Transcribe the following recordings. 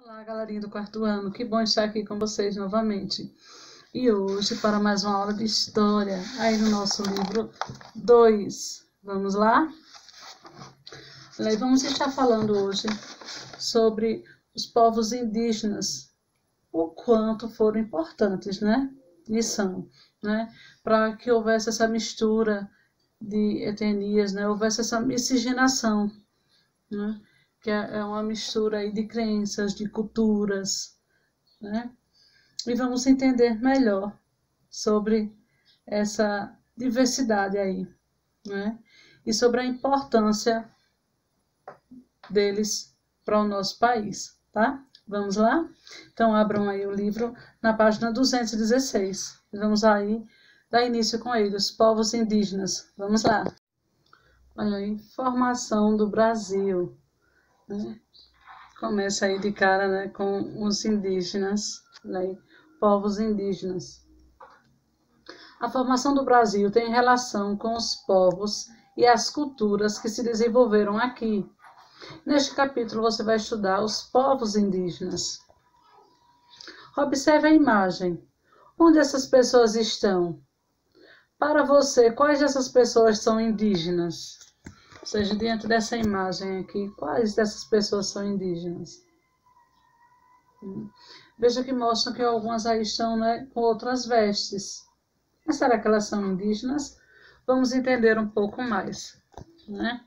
Olá, galerinha do quarto ano, que bom estar aqui com vocês novamente. E hoje, para mais uma aula de história, aí no nosso livro 2. Vamos lá? Vamos estar falando hoje sobre os povos indígenas, o quanto foram importantes, né? E são, né? Para que houvesse essa mistura de etnias, né? Houvesse essa miscigenação, né? Que é uma mistura aí de crenças, de culturas, né? E vamos entender melhor sobre essa diversidade aí, né? E sobre a importância deles para o nosso país, tá? Vamos lá? Então, abram aí o livro na página 216. Vamos aí dar início com ele, os povos indígenas. Vamos lá. Olha aí, formação do Brasil. Né? Começa aí de cara, né, com os indígenas, né, povos indígenas. A formação do Brasil tem relação com os povos e as culturas que se desenvolveram aqui. Neste capítulo você vai estudar os povos indígenas. Observe a imagem. Onde essas pessoas estão? Para você, quais dessas pessoas são indígenas? Ou seja, diante dessa imagem aqui, quais dessas pessoas são indígenas? Veja que mostram que algumas aí estão, né, com outras vestes. Mas será que elas são indígenas? Vamos entender um pouco mais, né?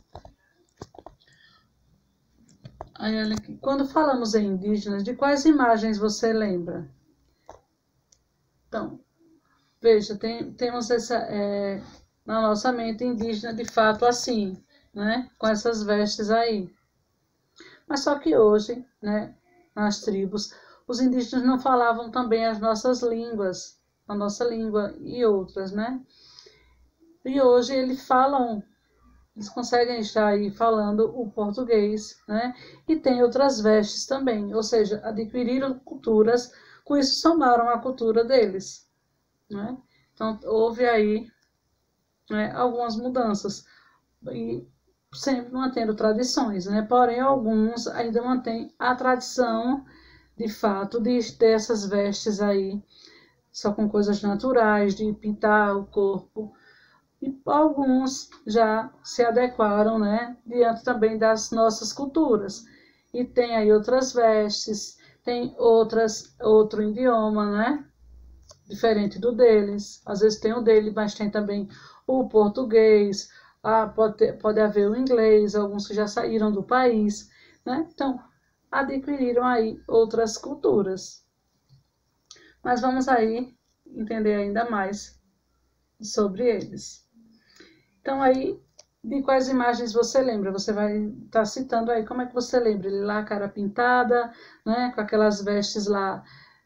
Aí, olha aqui. Quando falamos em indígenas, de quais imagens você lembra? Então, veja, temos essa... na nossa mente indígena, de fato, assim, né? Com essas vestes aí. Mas só que hoje, né, nas tribos, os indígenas não falavam também as nossas línguas, a nossa língua e outras, né? E hoje eles conseguem estar aí falando o português, né? E tem outras vestes também, ou seja, adquiriram culturas, com isso somaram a cultura deles, né? Então, houve aí, né, algumas mudanças, e sempre mantendo tradições, né? Porém, alguns ainda mantêm a tradição, de fato, de ter essas vestes aí, só com coisas naturais, de pintar o corpo, e alguns já se adequaram, né? Diante também das nossas culturas, e tem aí outras vestes, tem outro idioma, né? Diferente do deles, às vezes tem o dele, mas tem também o português, pode haver o inglês, alguns que já saíram do país, né? Então, adquiriram aí outras culturas. Mas vamos aí entender ainda mais sobre eles. Então, aí, de quais imagens você lembra? Você vai estar citando aí, como é que você lembra? Ele lá, cara pintada, né? Com aquelas vestes lá,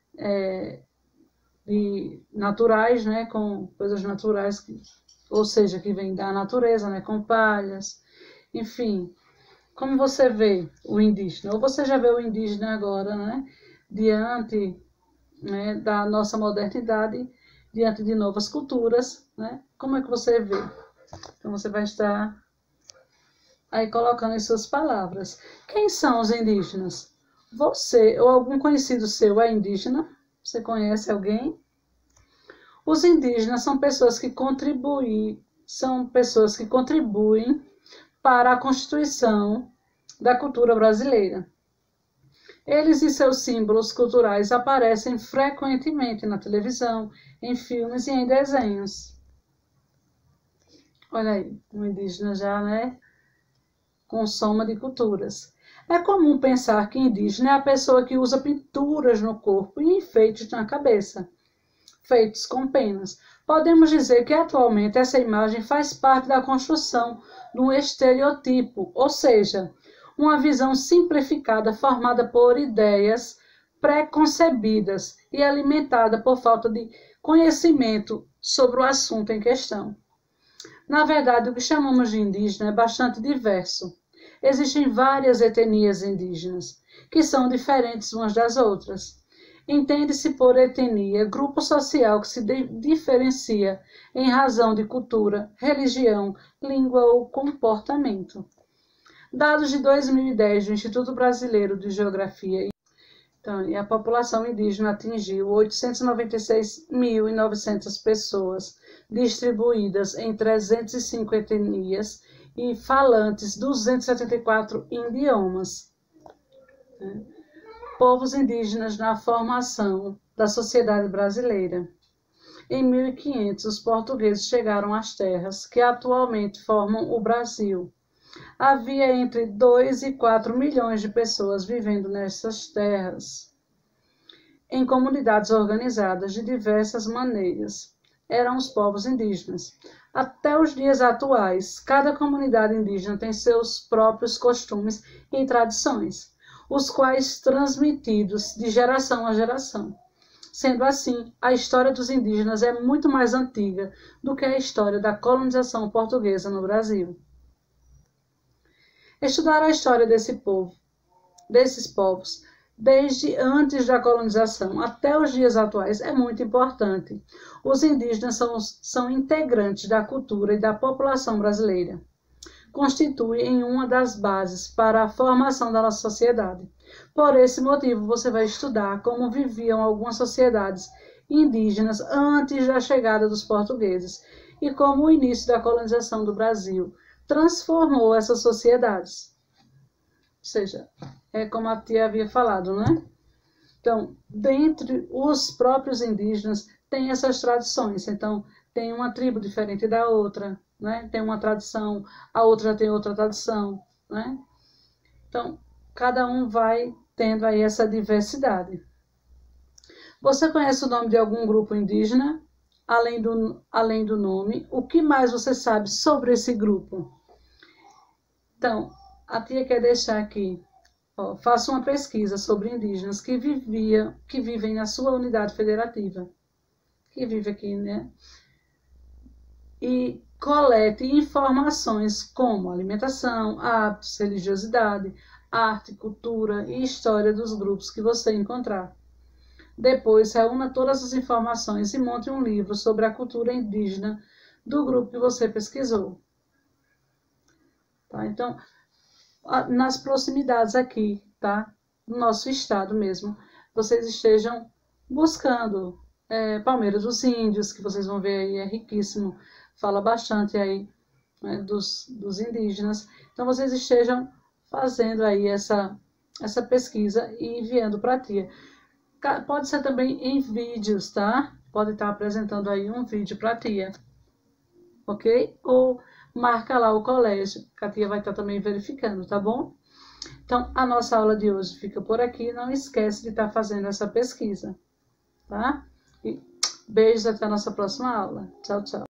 naturais, né, com coisas naturais, ou seja, que vem da natureza, né, com palhas, enfim. Como você vê o indígena? Ou você já vê o indígena agora, né, diante, né, da nossa modernidade, diante de novas culturas, né? Como é que você vê? Então você vai estar aí colocando em suas palavras. Quem são os indígenas? Você ou algum conhecido seu é indígena? Você conhece alguém? Os indígenas são pessoas que contribuem para a constituição da cultura brasileira. Eles e seus símbolos culturais aparecem frequentemente na televisão, em filmes e em desenhos. Olha aí, um indígena já, né, com soma de culturas. É comum pensar que indígena é a pessoa que usa pinturas no corpo e enfeites na cabeça, feitos com penas. Podemos dizer que atualmente essa imagem faz parte da construção de um estereotipo, ou seja, uma visão simplificada formada por ideias pré-concebidas e alimentada por falta de conhecimento sobre o assunto em questão. Na verdade, o que chamamos de indígena é bastante diverso. Existem várias etnias indígenas, que são diferentes umas das outras. Entende-se por etnia grupo social que se diferencia em razão de cultura, religião, língua ou comportamento. Dados de 2010 do Instituto Brasileiro de Geografia Então, e a população indígena atingiu 896.900 pessoas, distribuídas em 350 etnias e falantes 274 idiomas. Povos indígenas na formação da sociedade brasileira. Em 1500, os portugueses chegaram às terras que atualmente formam o Brasil. Havia entre 2 e 4 milhões de pessoas vivendo nessas terras, em comunidades organizadas de diversas maneiras. Eram os povos indígenas. Até os dias atuais, cada comunidade indígena tem seus próprios costumes e tradições, os quais transmitidos de geração a geração. Sendo assim, a história dos indígenas é muito mais antiga do que a história da colonização portuguesa no Brasil. Estudar a história desses povos, desde antes da colonização até os dias atuais, é muito importante. Os indígenas são integrantes da cultura e da população brasileira. Constituem uma das bases para a formação da nossa sociedade. Por esse motivo, você vai estudar como viviam algumas sociedades indígenas antes da chegada dos portugueses e como o início da colonização do Brasil transformou essas sociedades. Ou seja, é como a tia havia falado, né? Então, dentre os próprios indígenas, tem essas tradições. Então, tem uma tribo diferente da outra, né? Tem uma tradição, a outra tem outra tradição, né? Então, cada um vai tendo aí essa diversidade. Você conhece o nome de algum grupo indígena? Além do nome, o que mais você sabe sobre esse grupo? Então, a tia quer deixar aqui, faça uma pesquisa sobre indígenas que vivem na sua unidade federativa, que vive aqui, né? E colete informações como alimentação, hábitos, religiosidade, arte, cultura e história dos grupos que você encontrar. Depois, reúna todas as informações e monte um livro sobre a cultura indígena do grupo que você pesquisou. Tá? Então, nas proximidades aqui, tá? No nosso estado mesmo, vocês estejam buscando Palmeira dos Índios, que vocês vão ver aí, é riquíssimo, fala bastante aí, né, dos indígenas. Então, vocês estejam fazendo aí essa pesquisa e enviando para a tia. Pode ser também em vídeos, tá? Pode estar apresentando aí um vídeo para a tia, ok? Ou marca lá o colégio, que a tia vai estar também verificando, tá bom? Então, a nossa aula de hoje fica por aqui. Não esquece de estar fazendo essa pesquisa, tá? E beijos, até a nossa próxima aula. Tchau, tchau.